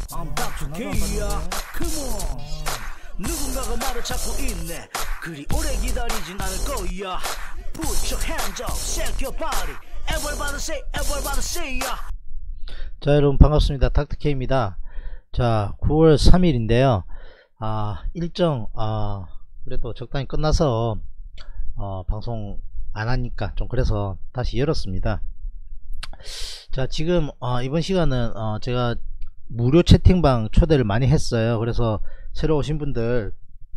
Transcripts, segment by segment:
I'm Dr. K야. Come on. 누군가가 말을 찾고 있네. 그리 오래 기다리진 않을 거야. Put your hands up, shake your body. Everybody say ya. 자, 여러분 반갑습니다. 닥터K입니다. 자, 9월 3일인데요. 일정 그래도 적당히 끝나서 방송 안 하니까 좀 그래서 다시 열었습니다. 자, 지금 이번 시간은 제가 무료 채팅방 초대를 많이 했어요. 그래서 새로 오신 분들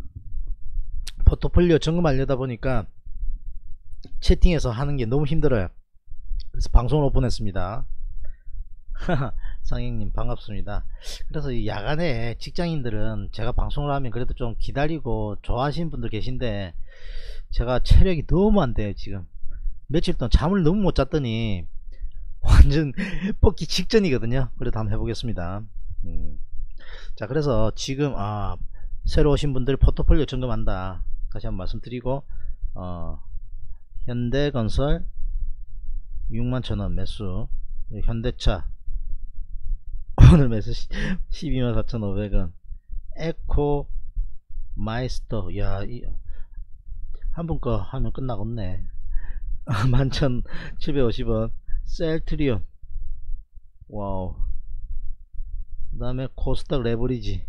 포트폴리오 점검하려다 보니까 채팅에서 하는 게 너무 힘들어요. 그래서 방송을 오픈했습니다. 상행님 반갑습니다. 그래서 이 야간에 직장인들은 제가 방송을 하면 그래도 좀 기다리고 좋아하시는 분들 계신데 제가 체력이 너무 안 돼요. 지금 며칠 동안 잠을 너무 못 잤더니 완전 뻗기 직전이거든요. 그래도 한번 해보겠습니다. 자, 그래서 지금 새로 오신 분들 포트폴리오 점검한다 다시 한번 말씀드리고, 현대건설 61,000원 매수, 현대차 오늘 매수 124,500원, 에코 마이스터, 야, 한 분 거 하면 끝나겠네. 11,750원, 셀트리온, 와우. 그 다음에 코스닥 레버리지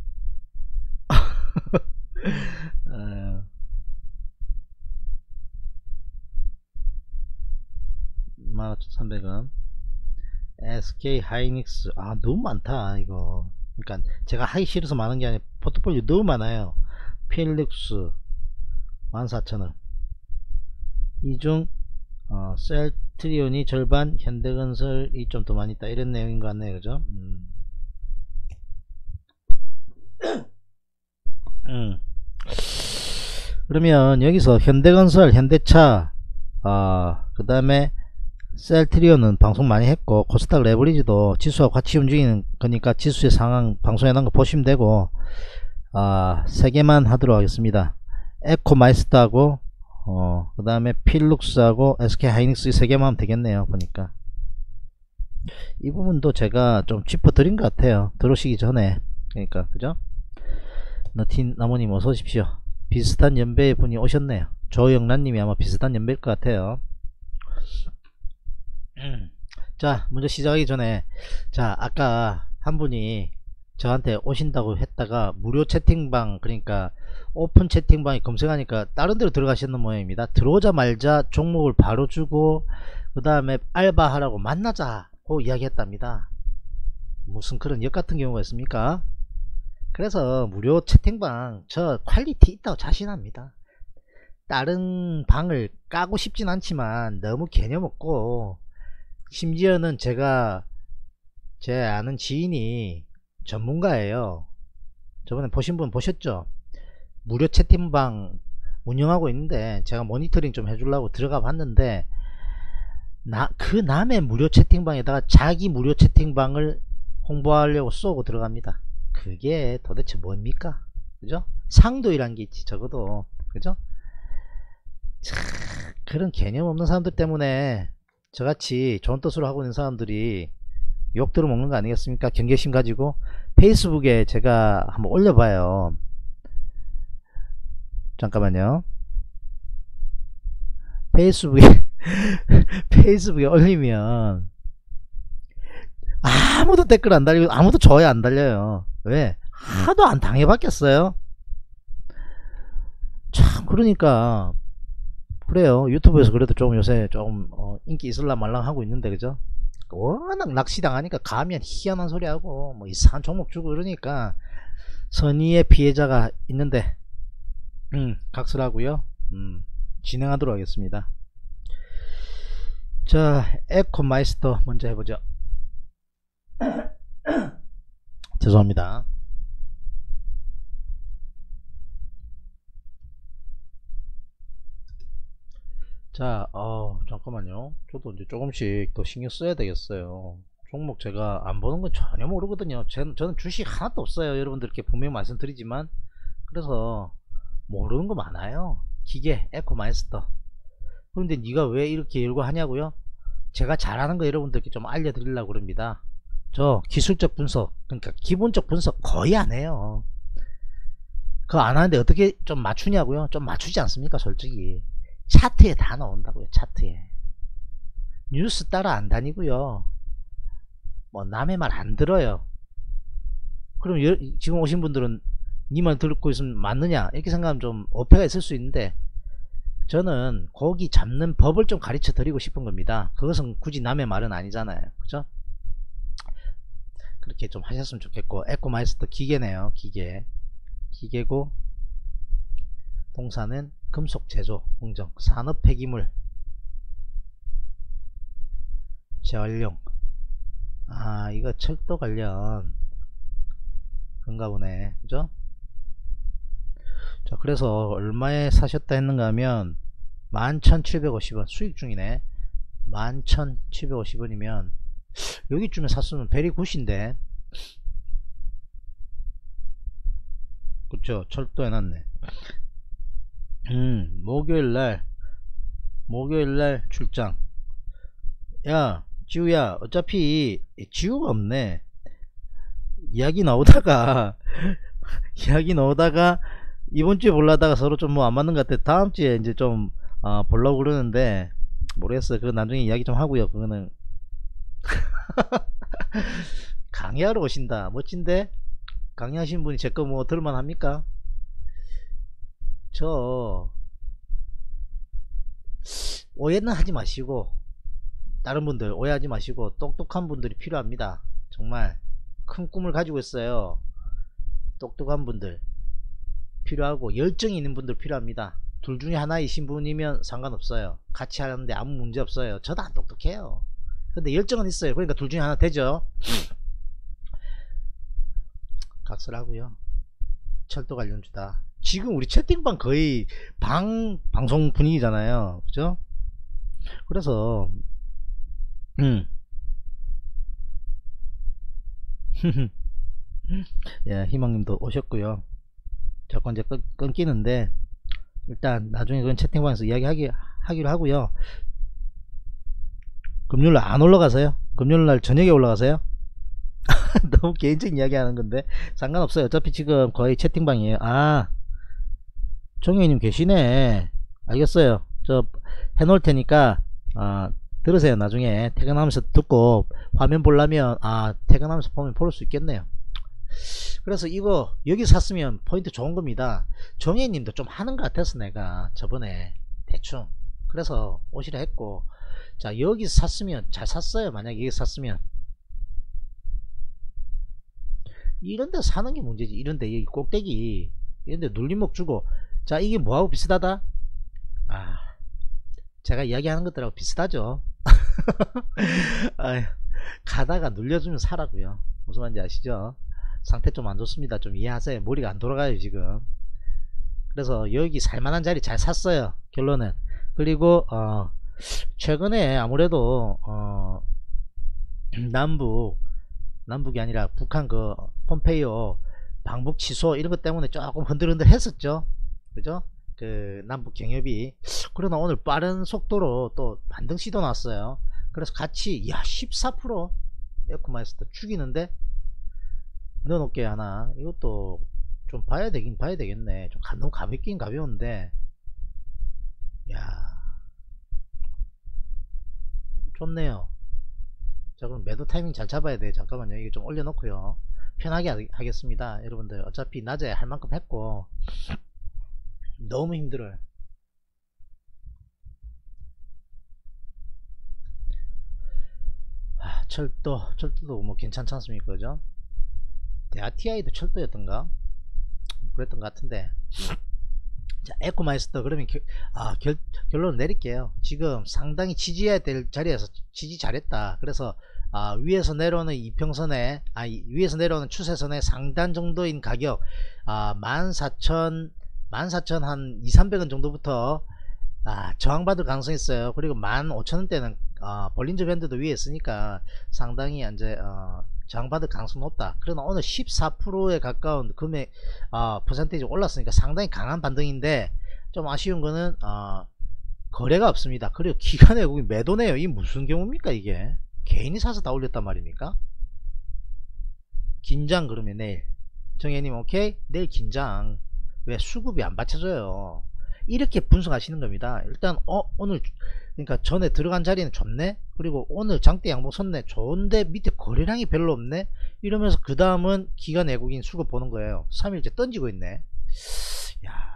15,300원, SK 하이닉스, 너무 많다 이거. 그러니까 제가 하기 싫어서 많은 게 아니라 포트폴리오 너무 많아요. 필릭스 14,000원. 이중 셀트리온이 절반, 현대건설이 좀 더 많이 있다, 이런 내용인 것 같네요. 그죠? 그러면 여기서 현대건설, 현대차, 그 다음에 셀트리온은 방송 많이 했고, 코스닥 레버리지도 지수와 같이 움직이는 거니까 지수의 상황 방송해 놓은 거 보시면 되고, 3개만 하도록 하겠습니다. 에코마이스터하고 그 다음에 필룩스하고 SK 하이닉스 3개만 하면 되겠네요. 보니까 이 부분도 제가 좀 짚어 드린 것 같아요, 들어오시기 전에. 그러니까 그죠? 너틴 나무님 어서 오십시오. 비슷한 연배의 분이 오셨네요. 조영란님이 아마 비슷한 연배일 것 같아요. 자, 먼저 시작하기 전에, 자, 아까 한 분이 저한테 오신다고 했다가 무료 채팅방, 그러니까 오픈 채팅방에 검색하니까 다른 데로 들어가시는 모양입니다. 들어오자마자 종목을 바로 주고 그 다음에 알바하라고 만나자고 이야기했답니다. 무슨 그런 역 같은 경우가 있습니까? 그래서 무료 채팅방 저 퀄리티 있다고 자신합니다. 다른 방을 까고 싶진 않지만 너무 개념 없고, 심지어는 제가 제 아는 지인이 전문가예요. 저번에 보신 분 보셨죠? 무료 채팅방 운영하고 있는데 제가 모니터링 좀 해주려고 들어가 봤는데 그 남의 무료 채팅방에다가 자기 무료 채팅방을 홍보하려고 쏘고 들어갑니다. 그게 도대체 뭡니까? 그죠? 상도이란 게 있지 적어도. 그죠? 참, 그런 개념 없는 사람들 때문에 저같이 좋은 뜻으로 하고 있는 사람들이 욕 들어먹는 거 아니겠습니까? 경계심 가지고. 페이스북에 제가 한번 올려봐요. 잠깐만요. 페이스북에 올리면 아무도 댓글 안 달리고 아무도 좋아요 안 달려요. 왜? 하도 안 당해봤겠어요? 참, 그러니까 그래요. 유튜브에서 그래도 좀 요새 좀 인기 있을라 말랑 하고 있는데, 그죠? 워낙 낚시당하니까 가면 희한한 소리 하고 뭐 이상한 종목 주고 그러니까 선의의 피해자가 있는데 각설하고요. 진행하도록 하겠습니다. 자, 에코마이스터 먼저 해보죠. 죄송합니다. 자, 잠깐만요. 저도 이제 조금씩 더 신경 써야 되겠어요. 종목 제가 안 보는 건 전혀 모르거든요. 저는 주식 하나도 없어요. 여러분들께 분명히 말씀드리지만. 그래서 모르는 거 많아요. 기계, 에코마이스터. 그런데 네가 왜 이렇게 열고 하냐고요? 제가 잘하는 거 여러분들께 좀 알려드리려고 그럽니다. 저 기술적 분석, 그러니까 기본적 분석 거의 안 해요. 그거 안 하는데 어떻게 좀 맞추냐고요? 좀 맞추지 않습니까? 솔직히 차트에 다 나온다고요. 차트에. 뉴스 따라 안 다니고요. 뭐 남의 말 안 들어요. 그럼 지금 오신 분들은 니 말 듣고 있으면 맞느냐 이렇게 생각하면 좀 어폐가 있을 수 있는데, 저는 고기 잡는 법을 좀 가르쳐 드리고 싶은 겁니다. 그것은 굳이 남의 말은 아니잖아요. 그죠? 그렇게 좀 하셨으면 좋겠고. 에코마이스터 기계네요. 기계고, 동사는 금속 제조 공정, 산업 폐기물 재활용. 아, 이거 철도 관련 그런가 보네. 그죠? 자, 그래서 얼마에 사셨다 했는가 하면 11,750원 수익 중이네. 11,750원이면 여기쯤에 샀으면 베리 굿인데. 그쵸? 철도 해놨네. 목요일날 출장. 야 지우야, 어차피 지우가 없네. 이야기 나오다가 이번주에 보려다가 서로 좀 뭐 안 맞는 것 같아. 다음주에 이제 좀 보려고 그러는데 모르겠어요. 그거 나중에 이야기 좀 하고요. 그거는 강의하러 오신다. 멋진데? 강의하신 분이 제 거 뭐 들을만 합니까? 저 오해는 하지 마시고, 다른 분들 오해하지 마시고, 똑똑한 분들이 필요합니다. 정말 큰 꿈을 가지고 있어요. 똑똑한 분들 필요하고 열정이 있는 분들 필요합니다. 둘 중에 하나이신 분이면 상관없어요. 같이 하는데 아무 문제 없어요. 저도 안 똑똑해요. 근데 열정은 있어요. 그러니까 둘 중에 하나 되죠. 각설하고요. 철도 관련주다. 지금 우리 채팅방 거의 방송 분위기잖아요. 그죠? 그래서 예, 희망님도 오셨고요. 자꾸 이제 끊기는데, 일단 나중에 그건 채팅방에서 하기로 하고요. 금요일날 안 올라가세요? 금요일날 저녁에 올라가세요? 너무 개인적인 이야기 하는 건데 상관없어요. 어차피 지금 거의 채팅방이에요. 아, 정혜님 계시네. 알겠어요. 저 해놓을 테니까 들으세요. 나중에 퇴근하면서 듣고 화면 보려면 퇴근하면서 보면 볼 수 있겠네요. 그래서 이거 여기 샀으면 포인트 좋은 겁니다. 정혜님도 좀 하는 것 같아서 내가 저번에 대충 그래서 오시라 했고, 자 여기 샀으면 잘 샀어요. 만약에 여기 샀으면 이런데 사는 게 문제지. 이런데 여기 꼭대기 이런데 눌림목 주고. 자 이게 뭐하고 비슷하다? 제가 이야기하는 것들하고 비슷하죠. 가다가 눌려주면 사라고요. 무슨 말인지 아시죠? 상태 좀 안 좋습니다. 좀 이해하세요. 머리가 안 돌아가요 지금. 그래서 여기 살만한 자리 잘 샀어요. 결론은. 그리고 최근에 아무래도 남북이 아니라 북한 그 폼페이오 방북 취소 이런 것 때문에 조금 흔들흔들 했었죠. 그죠? 그 남북 경협이. 그러나 오늘 빠른 속도로 또 반등 시도 났어요. 그래서 같이 14% 에코마이스터 죽이는데 넣어놓게 하나. 이것도 좀 봐야 되겠네. 좀 너무 가볍긴 가벼운데, 야 좋네요. 자 그럼 매도 타이밍 잘 잡아야 돼. 잠깐만요. 이거 좀 올려놓고요. 편하게 하겠습니다. 여러분들 어차피 낮에 할 만큼 했고 너무 힘들어요. 철도도 뭐 괜찮지 않습니까? 그죠? 대아티아이도 철도였던가? 그랬던 것 같은데. 자 에코마이스터 그러면 결론을 내릴게요. 지금 상당히 지지해야 될 자리에서 지지 잘했다. 그래서 위에서 내려오는 이평선에 위에서 내려오는 추세선의 상단 정도인 가격 14,000 한 2,300원 정도부터 저항받을 가능성이 있어요. 그리고 15,000원대는 볼린저 밴드도 위에 있으니까 상당히 이제 저항받을 가능성이 높다. 그러나 오늘 14%에 가까운 금액 퍼센테이지 올랐으니까 상당히 강한 반등인데, 좀 아쉬운 거는 거래가 없습니다. 그리고 기관의 외국인 매도네요. 이게 무슨 경우입니까? 이게 개인이 사서 다 올렸단 말입니까? 긴장. 그러면 내일 정혜님 오케이, 내일 긴장. 왜? 수급이 안 받쳐져요. 이렇게 분석하시는 겁니다. 일단 오늘 그러니까 전에 들어간 자리는 좋네, 그리고 오늘 장대 양봉 섰네, 좋은데 밑에 거래량이 별로 없네, 이러면서 그 다음은 기관 외국인 수급 보는 거예요. 3일째 던지고 있네. 야,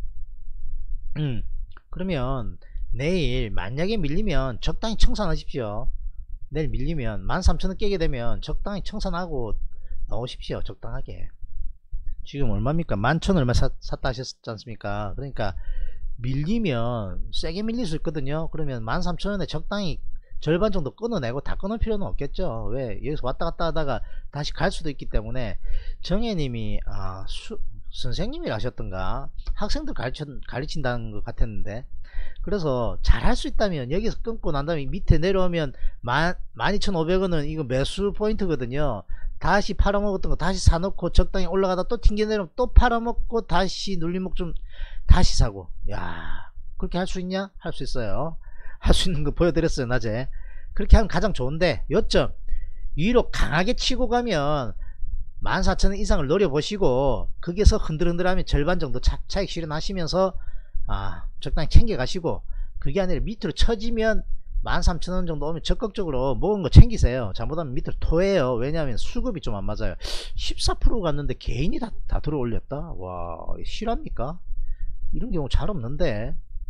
그러면 내일 만약에 밀리면 적당히 청산하십시오. 내일 밀리면 13,000원 깨게 되면 적당히 청산하고 나오십시오. 적당하게. 지금 얼마입니까? 11,000 얼마 샀다 하셨지 않습니까? 그러니까 밀리면 세게 밀릴 수 있거든요. 그러면 13,000원에 적당히 절반 정도 끊어내고 다 끊을 필요는 없겠죠. 왜? 여기서 왔다 갔다 하다가 다시 갈 수도 있기 때문에. 정혜님이 선생님이 하셨던가 학생들 가르친다는 것 같았는데, 그래서 잘 할 수 있다면 여기서 끊고 난 다음에 밑에 내려오면 12,500원은 이거 매수 포인트거든요. 다시 팔아먹었던 거 다시 사놓고 적당히 올라가다 또 튕겨내려면 또 팔아먹고 다시 눌림목 좀 다시 사고. 야, 그렇게 할 수 있냐? 할 수 있어요. 할 수 있는 거 보여드렸어요 낮에. 그렇게 하면 가장 좋은데, 요점 위로 강하게 치고 가면 14,000원 이상을 노려보시고 거기에서 흔들흔들하면 절반 정도 차익 실현하시면서 적당히 챙겨 가시고, 그게 아니라 밑으로 쳐지면 13,000원 정도 오면 적극적으로 먹은 거 챙기세요. 잘못하면 밑으로 토해요. 왜냐하면 수급이 좀 안 맞아요. 14% 갔는데 개인이 다 들어 올렸다. 와, 실합니까? 이런 경우 잘 없는데.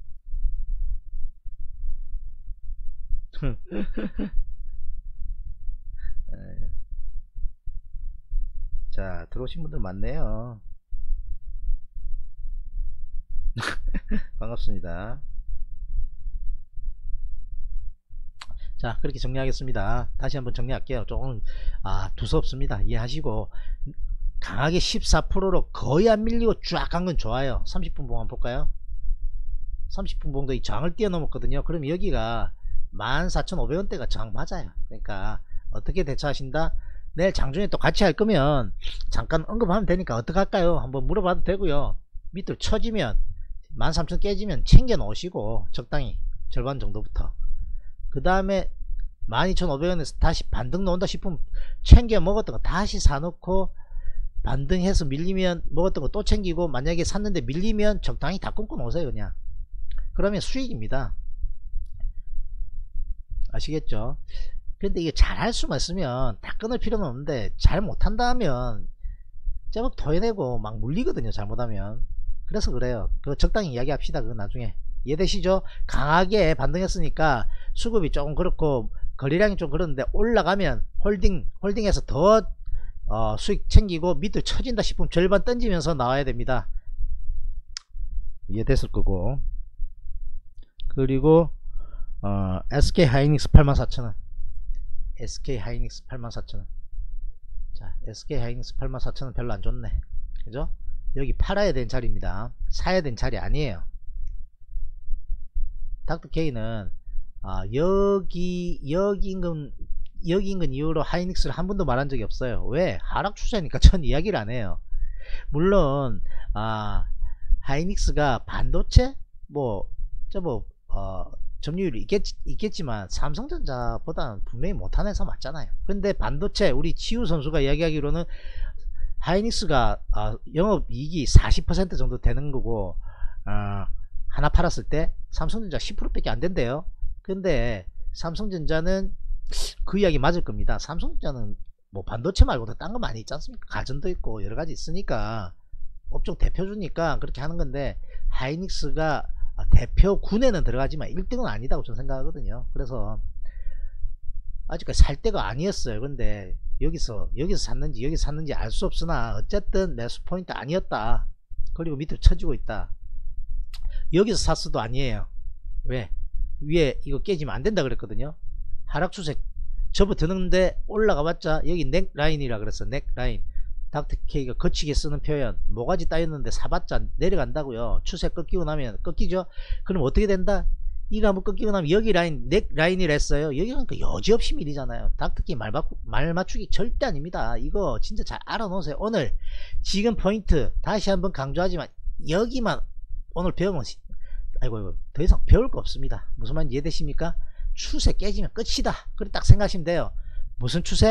자, 들어오신 분들 많네요. 반갑습니다. 자, 그렇게 정리하겠습니다. 다시 한번 정리할게요. 조금 두섭습니다. 이해하시고, 강하게 14%로 거의 안 밀리고 쫙 간 건 좋아요. 30분 봉 한번 볼까요? 30분 봉도 이 저항을 뛰어넘었거든요. 그럼 여기가 14,500원대가 저항 맞아요. 그러니까 어떻게 대처하신다? 내일 장중에 또 같이 할 거면 잠깐 언급하면 되니까 어떻게 할까요? 한번 물어봐도 되고요. 밑으로 쳐지면 13,000 깨지면 챙겨 놓으시고 적당히 절반 정도부터, 그 다음에 12,500원에서 다시 반등 나온다 싶으면 챙겨 먹었던 거 다시 사놓고, 반등해서 밀리면 먹었던 거 또 챙기고, 만약에 샀는데 밀리면 적당히 다 끊고 놓으세요. 그냥. 그러면 수익입니다. 아시겠죠? 근데 이게 잘할 수만 있으면 다 끊을 필요는 없는데, 잘 못한다 하면 제법 토해내고 막 물리거든요. 잘못하면. 그래서 그래요. 그거 적당히 이야기합시다. 그거 나중에. 이해되시죠? 강하게 반등했으니까 수급이 조금 그렇고 거래량이 좀 그런데, 올라가면 홀딩해서 더 수익 챙기고, 밑으로 쳐진다 싶으면 절반 던지면서 나와야 됩니다. 이해됐을 거고. 그리고 SK하이닉스 84,000원. SK하이닉스 84,000원. 자, SK하이닉스 84,000원 별로 안 좋네. 그죠? 여기 팔아야 되는 자리입니다. 사야 되는 자리 아니에요. 닥터케이는 여기 인근 이후로 하이닉스를 한 번도 말한 적이 없어요. 왜? 하락 추세니까 전 이야기를 안 해요. 물론 하이닉스가 반도체 점유율이 있겠지만 삼성전자보다는 분명히 못한 회사 맞잖아요. 근데 반도체, 우리 치우 선수가 이야기하기로는 하이닉스가 영업이익이 40% 정도 되는 거고, 하나 팔았을 때 삼성전자 10%밖에 안 된대요. 근데 삼성전자는 그 이야기 맞을 겁니다. 삼성전자는 뭐 반도체 말고도 딴 거 많이 있지 않습니까? 가전도 있고 여러가지 있으니까 업종 대표주니까 그렇게 하는 건데, 하이닉스가 대표군에는 들어가지만 1등은 아니다고 저는 생각하거든요. 그래서 아직까지 살 때가 아니었어요. 근데 여기서 샀는지 여기서 샀는지 알 수 없으나 어쨌든 매수 포인트 아니었다. 그리고 밑으로 쳐지고 있다. 여기서 샀어도 아니에요. 왜? 위에 이거 깨지면 안 된다 그랬거든요. 하락 추세 접어드는데 올라가 봤자 여기 넥라인이라 그랬어. 넥라인. 닥터케이가 거치게 쓰는 표현, 모가지 따였는데 사봤자 내려간다고요. 추세 꺾이고 나면 꺾이죠. 그럼 어떻게 된다? 이거 한번 꺾이고 나면 여기 라인, 넥라인이라 했어요. 여기 가니까 여지없이 밀리잖아요. 닥터케이 말 맞추기 절대 아닙니다. 이거 진짜 잘 알아놓으세요. 오늘 지금 포인트 다시 한번 강조하지만, 여기만 오늘 배우면 아이고 더 이상 배울 거 없습니다. 무슨 말인지 이해되십니까? 추세 깨지면 끝이다. 그렇게 딱 생각하시면 돼요. 무슨 추세?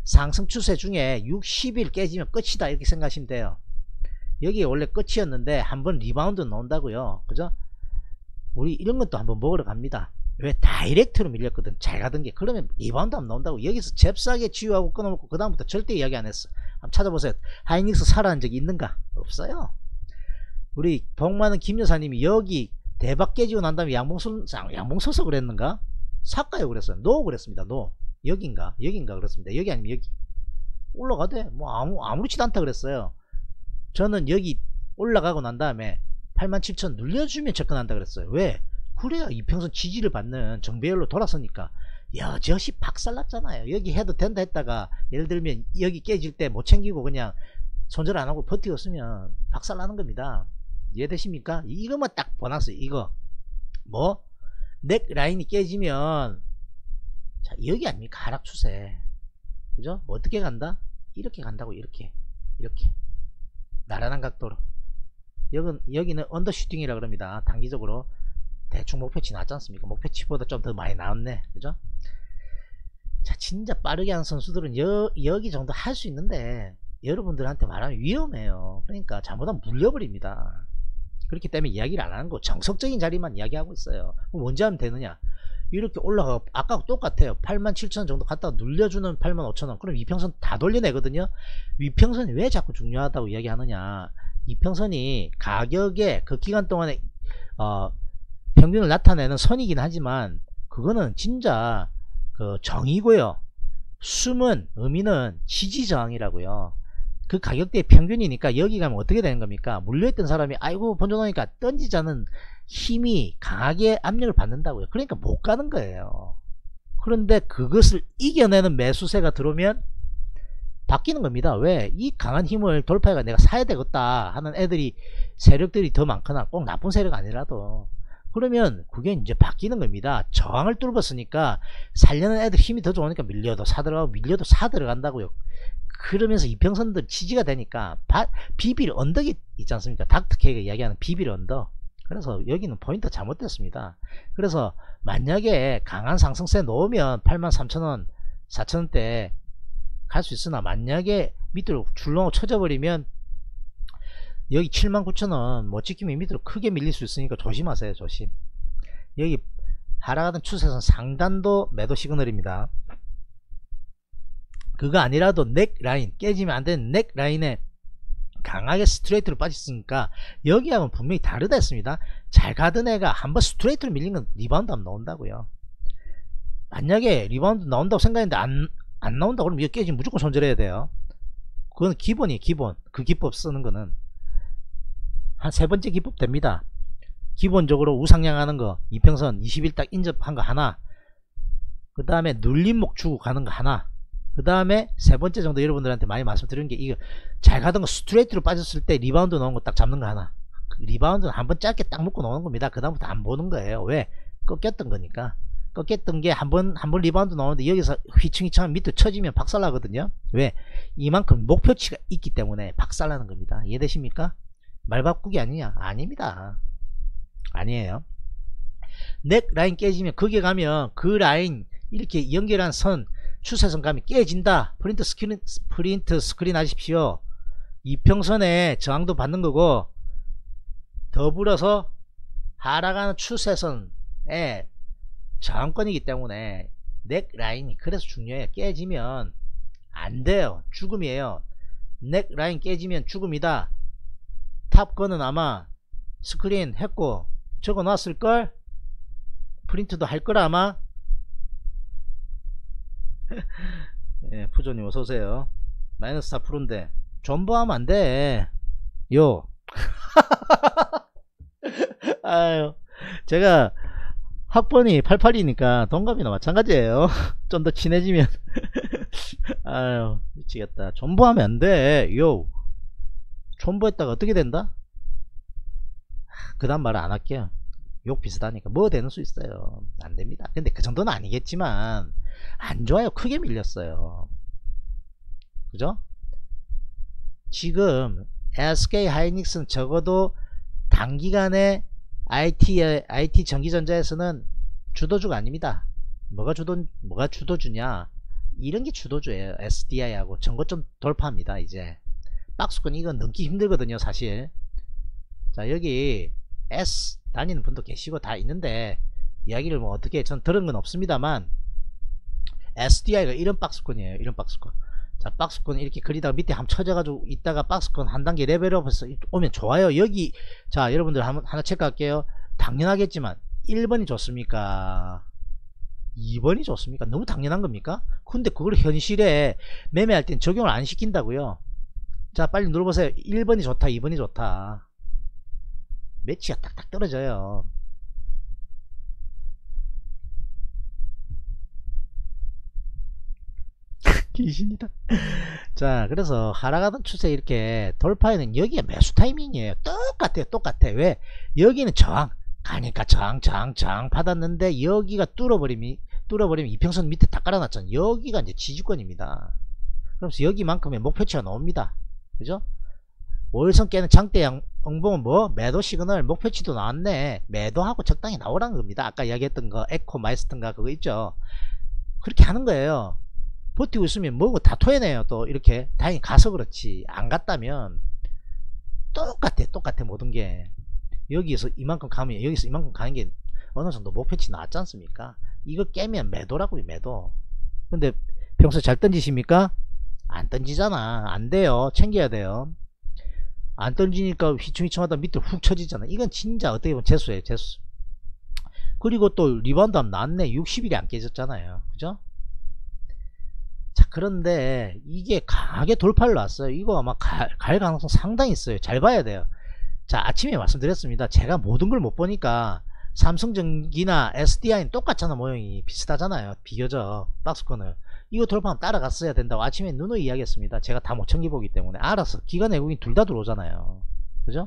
상승 추세 중에 60일 깨지면 끝이다 이렇게 생각하시면 돼요. 여기 원래 끝이었는데 한번 리바운드 나온다고요. 그죠? 우리 이런 것도 한번 먹으러 갑니다. 왜? 다이렉트로 밀렸거든. 잘 가던 게. 그러면 리바운드 한번 나온다고. 여기서 잽싸게 치유하고 끊어먹고 그 다음부터 절대 이야기 안 했어. 한번 찾아보세요. 하이닉스 사라는 적이 있는가? 없어요. 우리 복 많은 김 여사님이 여기 대박 깨지고 난 다음에 양봉 서서 그랬는가? 살까요 그랬어요. 노 그랬습니다. 노. 여긴가 그렇습니다. 여기 아니면 여기 올라가대. 뭐 아무렇지도 않다 그랬어요. 저는 여기 올라가고 난 다음에 87,000 눌려주면 접근한다 그랬어요. 왜? 그래야 이평선 지지를 받는 정배열로 돌아서니까. 여지없이 박살났잖아요. 여기 해도 된다 했다가 예를 들면 여기 깨질 때 못 챙기고 그냥 손절 안 하고 버티고 있으면 박살나는 겁니다. 이해되십니까? 이것만 딱 보너스. 이거 뭐 넥 라인이 깨지면 자 여기 아닙니까? 하락 추세. 그죠? 어떻게 간다? 이렇게 간다고. 이렇게 나란한 각도로. 여기는 언더슈팅이라 그럽니다. 단기적으로 대충 목표치 나왔지 않습니까? 목표치보다 좀 더 많이 나왔네. 그죠? 자 진짜 빠르게 하는 선수들은 여기 정도 할 수 있는데 여러분들한테 말하면 위험해요. 그러니까 잘못하면 물려버립니다. 그렇기 때문에 이야기를 안 하는 거, 정석적인 자리만 이야기하고 있어요. 그럼 언제 하면 되느냐? 이렇게 올라가 아까하고 똑같아요. 87,000 정도 갔다가 눌려주는 85,000원. 그럼 이평선 다 돌려내거든요. 위평선이 왜 자꾸 중요하다고 이야기하느냐? 이평선이 가격의 그 기간 동안에 평균을 나타내는 선이긴 하지만 그거는 진짜 그 정이고요. 숨은 의미는 지지저항이라고요. 그 가격대의 평균이니까 여기 가면 어떻게 되는 겁니까? 물려있던 사람이 아이고 번져놓으니까 던지자는 힘이 강하게 압력을 받는다고요. 그러니까 못 가는 거예요. 그런데 그것을 이겨내는 매수세가 들어오면 바뀌는 겁니다. 왜? 이 강한 힘을 돌파해가 내가 사야 되겠다 하는 애들이 세력들이 더 많거나 꼭 나쁜 세력 아니라도 그러면 그게 이제 바뀌는 겁니다. 저항을 뚫었으니까 살려는 애들 힘이 더 좋으니까 밀려도 사들어가고 밀려도 사들어간다고요. 그러면서 이평선들 지지가 되니까 비빌 언덕이 있지 않습니까? 닥터케이가 이야기하는 비빌 언덕. 그래서 여기는 포인트 잘못됐습니다. 그래서 만약에 강한 상승세 놓으면 83,000원 4,000원대 갈 수 있으나 만약에 밑으로 줄렁 쳐져버리면 여기 79,000원 못 지키면 밑으로 크게 밀릴 수 있으니까 조심하세요. 조심. 여기 하락하던 추세선 상단도 매도 시그널입니다. 그거 아니라도 넥 라인 깨지면 안 되는 넥 라인에 강하게 스트레이트로 빠졌으니까 여기하고는 분명히 다르다 했습니다. 잘 가던 애가 한번 스트레이트로 밀린 건 리바운드 하면 나온다고요. 만약에 리바운드 나온다고 생각했는데 안 나온다 그러면 이거 깨지면 무조건 손절해야 돼요. 그건 기본이에요. 기본. 그 기법 쓰는 거는 한 세 번째 기법 됩니다. 기본적으로 우상향 하는 거 이평선 20일 딱 인접한 거 하나, 그 다음에 눌림목 주고 가는 거 하나, 그 다음에 세 번째 정도 여러분들한테 많이 말씀드린 게 이거 잘 가던 거 스트레이트로 빠졌을 때 리바운드 나온 거 딱 잡는 거 하나. 그 리바운드는 한번 짧게 딱 묶고 나오는 겁니다. 그 다음부터 안 보는 거예요. 왜? 꺾였던 거니까. 꺾였던 게 한번 리바운드 나오는데 여기서 휘청휘청 밑으로 쳐지면 박살나거든요. 왜? 이만큼 목표치가 있기 때문에 박살나는 겁니다. 이해되십니까? 말 바꾸기 아니냐? 아닙니다. 아니에요. 넥 라인 깨지면 거기에 가면 그 라인 이렇게 연결한 선 추세선 가면 깨진다. 프린트 스크린 하십시오. 이평선에 저항도 받는 거고 더불어서 하락하는 추세선에 저항권이기 때문에 넥 라인이 그래서 중요해요. 깨지면 안 돼요. 죽음이에요. 넥 라인 깨지면 죽음이다. 탑건은 아마 스크린 했고 적어 놨을걸? 프린트도 할 거라 아마. 예, 푸조님 어서오세요. 마이너스 4%인데 존버하면 안돼 요. 아유, 제가 학번이 88이니까 동갑이나 마찬가지예요. 좀 더 친해지면 아유 미치겠다. 존버하면 안돼 요. 존버했다가 어떻게 된다? 그 다음 말을 안 할게요. 욕 비슷하니까 뭐 되는 수 있어요. 안 됩니다. 근데 그 정도는 아니겠지만 안 좋아요. 크게 밀렸어요. 그죠? 지금 SK 하이닉스는 적어도 단기간에 IT 전기전자에서는 주도주가 아닙니다. 뭐가 주도주냐? 이런 게 주도주예요. SDI하고 전고점 돌파합니다. 이제 박스권 이건 넘기 힘들거든요 사실. 자 여기 S 다니는 분도 계시고 다 있는데 이야기를 뭐 어떻게 전 들은 건 없습니다만 SDI가 이런 박스권이에요. 이런 박스권. 자 박스권 이렇게 그리다가 밑에 한번 쳐져가지고 있다가 박스권 한 단계 레벨업해서 오면 좋아요. 여기 자 여러분들 하나 체크할게요. 당연하겠지만 1번이 좋습니까 2번이 좋습니까? 너무 당연한 겁니까? 근데 그걸 현실에 매매할 땐 적용을 안 시킨다고요. 자 빨리 눌러보세요. 1번이 좋다 2번이 좋다. 매치가 딱딱 떨어져요. 귀신이다. 자 그래서 하락하던 추세 이렇게 돌파에는 여기가 매수 타이밍이에요. 똑같아요. 똑같아. 왜? 여기는 저항 가니까 저항 받았는데 여기가 뚫어버리면 이평선 밑에 다 깔아놨잖아요. 여기가 이제 지지권입니다. 그러면서 여기만큼의 목표치가 나옵니다. 그죠? 5일선 깨는 장대 양봉은 뭐 매도 시그널 목표치도 나왔네. 매도하고 적당히 나오라는 겁니다. 아까 이야기했던 거 에코 마이스턴가 그거 있죠. 그렇게 하는 거예요. 버티고 있으면 뭐고 다 토해내요. 또 이렇게 다행히 가서 그렇지 안 갔다면 똑같아 모든 게. 여기에서 이만큼 가면 여기서 이만큼 가는 게 어느 정도 목표치 나왔지 않습니까? 이거 깨면 매도라고요. 매도. 근데 평소에 잘 던지십니까? 안 던지잖아. 안 돼요. 챙겨야 돼요. 안 던지니까 휘청휘청하다 밑으로 훅 쳐지잖아. 이건 진짜 어떻게 보면 재수예요. 재수. 그리고 또 리바운드 하면 낫네. 60일이 안 깨졌잖아요. 그죠? 자 그런데 이게 강하게 돌파를 놨어요. 이거 아마 갈 가능성 상당히 있어요. 잘 봐야 돼요. 자 아침에 말씀드렸습니다. 제가 모든 걸 못 보니까 삼성전기나 SDI는 똑같잖아. 모형이 비슷하잖아요. 비교적 박스권을 이거 돌파하면 따라갔어야 된다고 아침에 누누이 이야기했습니다. 제가 다 못 챙겨보기 때문에. 알아서 기관 외국인 둘 다 들어오잖아요. 그죠?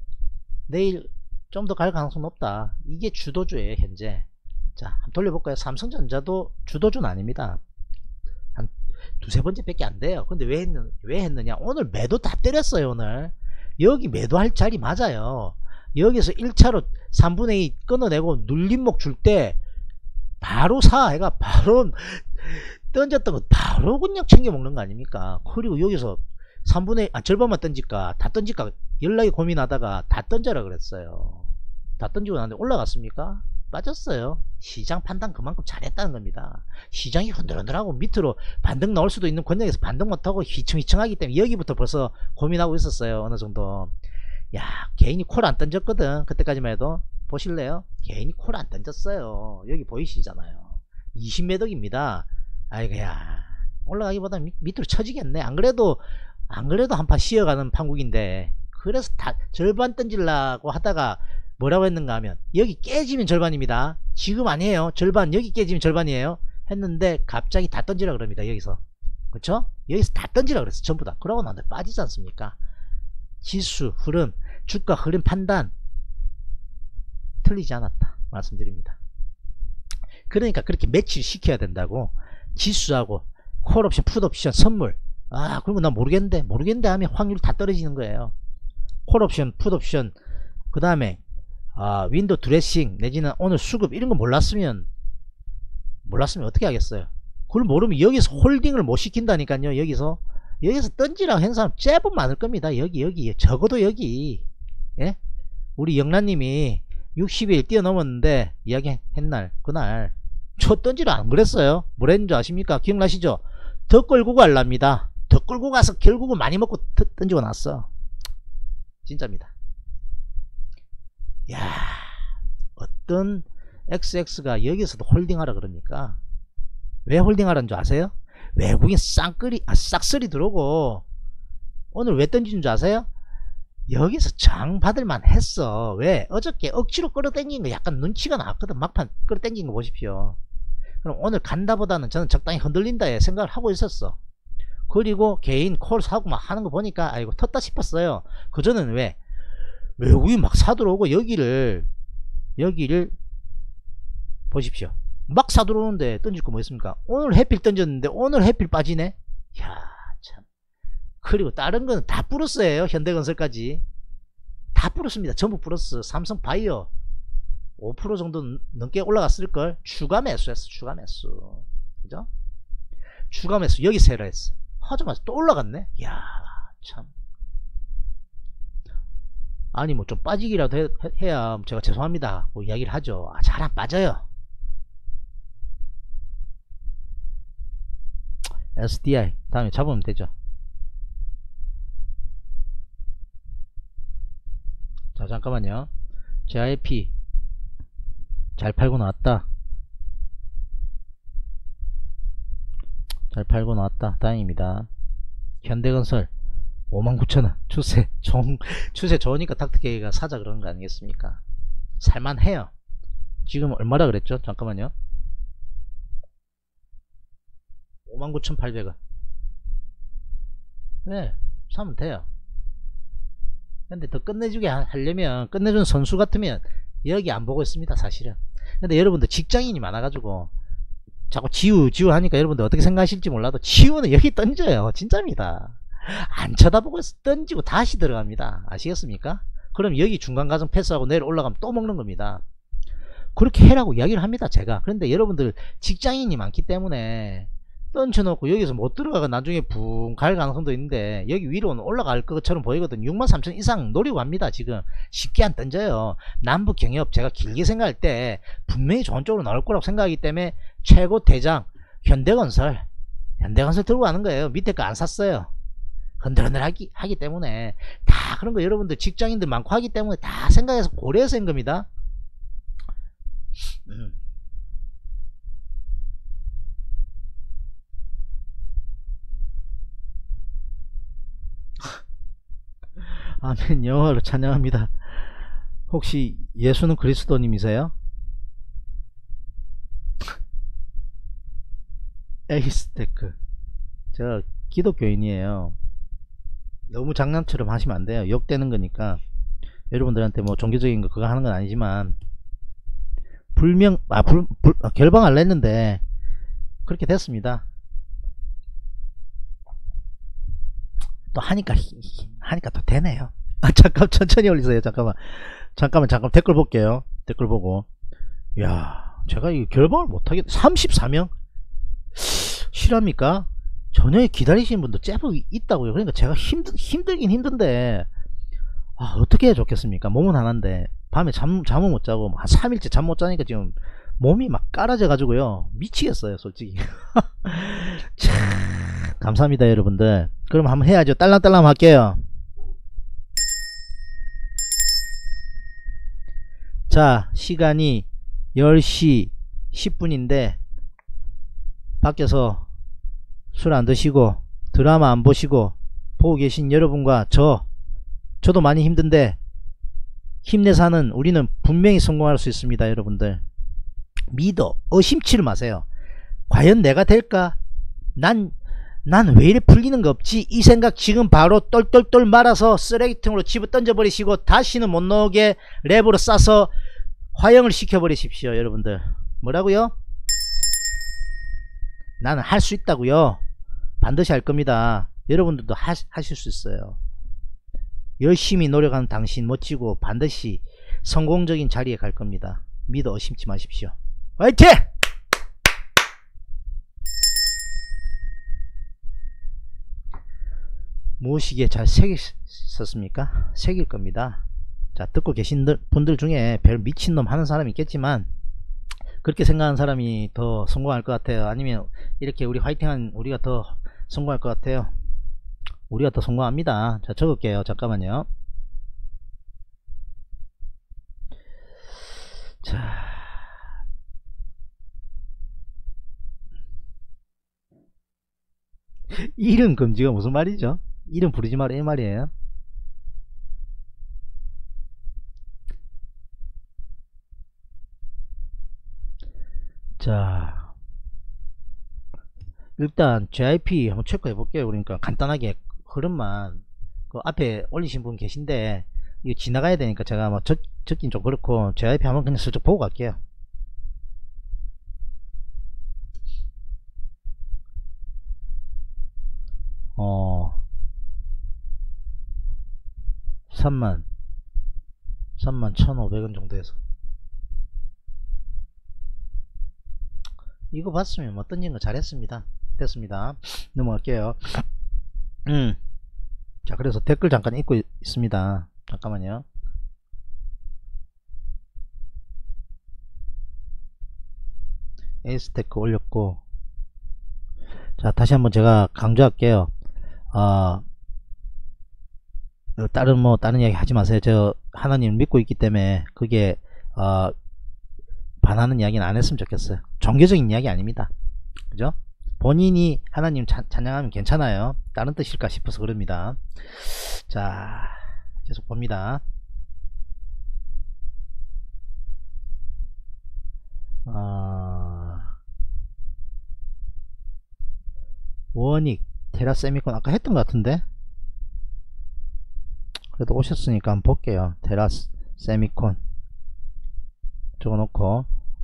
내일 좀 더 갈 가능성 높다. 이게 주도주예요 현재. 자 한번 돌려볼까요? 삼성전자도 주도주는 아닙니다. 한 두세 번째 밖에 안 돼요. 근데 왜 했느냐? 오늘 매도 다 때렸어요. 오늘 여기 매도할 자리 맞아요. 여기서 1차로 3분의 2 끊어내고 눌림목 줄 때 바로 해가 바로 던졌던 거 바로 그냥 챙겨 먹는 거 아닙니까? 그리고 여기서 3분의 절반만 던질까 다 던질까 연락이 고민하다가 다 던져라 그랬어요. 다 던지고 나는데 올라갔습니까? 빠졌어요. 시장 판단 그만큼 잘했다는 겁니다. 시장이 흔들흔들하고 밑으로 반등 나올 수도 있는 권역에서 반등 못하고 휘청휘청하기 때문에 여기부터 벌써 고민하고 있었어요. 어느 정도. 야 개인이 콜 안 던졌거든. 그때까지만 해도. 보실래요? 개인이 콜 안 던졌어요. 여기 보이시잖아요. 20매덕입니다. 아이고야 올라가기보다 밑으로 쳐지겠네. 안 그래도 한 판 쉬어가는 판국인데 그래서 다 절반 던지려고 하다가 뭐라고 했는가 하면 여기 깨지면 절반입니다. 지금 아니에요. 절반 여기 깨지면 절반이에요. 했는데 갑자기 다 던지라 그럽니다. 여기서. 그쵸? 여기서 다 던지라 그랬어. 전부 다. 그러고 나는데 빠지지 않습니까? 지수 흐름 주가 흐름 판단 틀리지 않았다 말씀드립니다. 그러니까 그렇게 매치를 시켜야 된다고. 지수하고 콜옵션 풋옵션 선물 그리고 나 모르겠는데 하면 확률 다 떨어지는 거예요. 콜옵션 풋옵션 그 다음에 윈도 드레싱 내지는 오늘 수급 이런 거 몰랐으면 어떻게 하겠어요. 그걸 모르면 여기서 홀딩을 못 시킨다니까요. 여기서 던지라고 한 사람 제법 많을 겁니다. 여기 적어도 여기. 예? 우리 영란님이 60일 뛰어넘었는데 이야기했날 그날 저 던지라 안 그랬어요. 뭐랬는 줄 아십니까? 기억나시죠? 더 끌고 갈랍니다. 더 끌고 가서 결국은 많이 먹고 던지고 났어. 진짜입니다. 야 어떤 XX가 여기서도 홀딩하라 그러니까. 왜 홀딩하라는 줄 아세요? 외국인 싹쓸이 들어오고 오늘 왜 던지는 줄 아세요? 여기서 장 받을만 했어. 왜? 어저께 억지로 끌어당긴 거 약간 눈치가 나왔거든. 막판 끌어당긴 거 보십시오. 그럼 오늘 간다보다는 저는 적당히 흔들린다에 생각을 하고 있었어. 그리고 개인 콜 사고 막 하는 거 보니까 아이고 텄다 싶었어요. 그전에는 왜? 외국인 막 사들어오고 여기를 보십시오. 막 사들어오는데 던질 거 뭐 있습니까? 오늘 해필 던졌는데 오늘 해필 빠지네. 이야 참. 그리고 다른 거는 다 플러스예요. 현대건설까지 다 플러스입니다. 전부 플러스. 삼성바이오 5% 정도 넘게 올라갔을걸. 추가 매수했어. 추가 매수. 그죠? 추가매수 여기서 해라 했어. 하자마자 또 올라갔네. 이야 참. 아니 뭐 좀 빠지기라도 해야 제가 죄송합니다 뭐 이야기를 하죠. 잘 안 빠져요. SDI 다음에 잡으면 되죠. 자 잠깐만요. JIP 잘 팔고 나왔다. 잘 팔고 나왔다. 다행입니다. 현대건설 59,000원 추세 좋으니까 닥터케이가 사자 그러는 거 아니겠습니까? 살만해요. 지금 얼마라 그랬죠? 잠깐만요. 59,800원. 네, 사면 돼요. 근데 더 끝내주게 하려면, 끝내준 선수 같으면 여기 안 보고 있습니다 사실은. 근데 여러분들 직장인이 많아가지고 자꾸 지우 하니까 여러분들 어떻게 생각하실지 몰라도 지우는 여기 던져요. 진짜입니다. 안 쳐다보고 던지고 다시 들어갑니다. 아시겠습니까? 그럼 여기 중간 과정 패스하고 내려 올라가면 또 먹는 겁니다. 그렇게 해라고 이야기를 합니다 제가. 그런데 여러분들 직장인이 많기 때문에 던져놓고 여기서 못 들어가가 나중에 붕 갈 가능성도 있는데 여기 위로는 올라갈 것처럼 보이거든. 63,000 이상 노리고 합니다. 지금 쉽게 안 던져요. 남북 경협 제가 길게 생각할 때 분명히 좋은 쪽으로 나올 거라고 생각하기 때문에 최고 대장 현대건설 들고 가는 거예요. 밑에 거 안 샀어요. 흔들흔들 하기 때문에 다 그런 거 여러분들 직장인들 많고 하기 때문에 다 생각해서 고려해서 한 겁니다. 아멘. 영어로 찬양합니다. 혹시 예수는 그리스도님이세요? 에이스테크 제가 기독교인이에요. 너무 장난처럼 하시면 안 돼요. 욕되는 거니까. 여러분들한테 뭐 종교적인 거 그거 하는 건 아니지만 결방할라 했는데 그렇게 됐습니다. 또 하니까 또 되네요. 잠깐 천천히 올리세요. 잠깐만 댓글 볼게요. 댓글 보고. 야 제가 이 결방을 못하겠 34명 실합니까? 전혀 기다리시는 분도 제법 있다고요. 그러니까 제가 힘들긴 힘든데 어떻게 해야 좋겠습니까? 몸은 하나인데 밤에 잠을 못 자고 한 3일째 잠 못 자니까 지금 몸이 막 깔아져 가지고요 미치겠어요 솔직히. 참 감사합니다 여러분들. 그럼 한번 해야죠. 딸랑딸랑 할게요. 자 시간이 10시 10분인데 밖에서 술 안 드시고 드라마 안 보시고 보고 계신 여러분과 저도 많이 힘든데 힘내서 하는 우리는 분명히 성공할 수 있습니다. 여러분들 믿어 의심치를 마세요. 과연 내가 될까? 난 왜 이래 풀리는 거 없지? 이 생각 지금 바로 똘똘똘 말아서 쓰레기통으로 집어 던져버리시고 다시는 못 나오게 랩으로 싸서 화형을 시켜버리십시오. 여러분들 뭐라고요? 나는 할 수 있다고요. 반드시 할 겁니다. 여러분들도 하실 수 있어요. 열심히 노력하는 당신 멋지고 반드시 성공적인 자리에 갈 겁니다. 믿어 의심치 마십시오. 화이팅! 무엇이기에 잘 새기셨습니까? 새길 겁니다. 자 듣고 계신 분들 중에 별 미친놈 하는 사람이 있겠지만 그렇게 생각하는 사람이 더 성공할 것 같아요. 아니면 이렇게 우리 화이팅한 우리가 더 성공할 것 같아요. 우리가 더 성공합니다. 자 적을게요. 잠깐만요. 자 이름 금지가 무슨 말이죠? 이름 부르지 마라 이 말이에요. 자 일단 JIP 한번 체크해 볼게요. 그러니까 간단하게 흐름만 그 앞에 올리신 분 계신데 이거 지나가야 되니까 제가 뭐 적긴 좀 그렇고 JIP 한번 그냥 슬쩍 보고 갈게요. 어 31,500원 정도에서 이거 봤으면 뭐 던진 거 잘했습니다. 됐습니다. 넘어갈게요. 자, 그래서 댓글 잠깐 읽고 있습니다. 잠깐만요. 에이스테크 올렸고, 자, 다시 한번 제가 강조할게요. 다른 이야기 하지 마세요. 저 하나님 믿고 있기 때문에 그게 반하는 이야기는 안 했으면 좋겠어요. 종교적인 이야기 아닙니다. 그죠? 본인이 하나님 찬양하면 괜찮아요. 다른 뜻일까 싶어서 그럽니다. 자, 계속 봅니다. 원익 테라 세미콘 아까 했던 것 같은데, 그래도 오셨으니까 한번 볼게요. 테라 세미콘 적어놓고,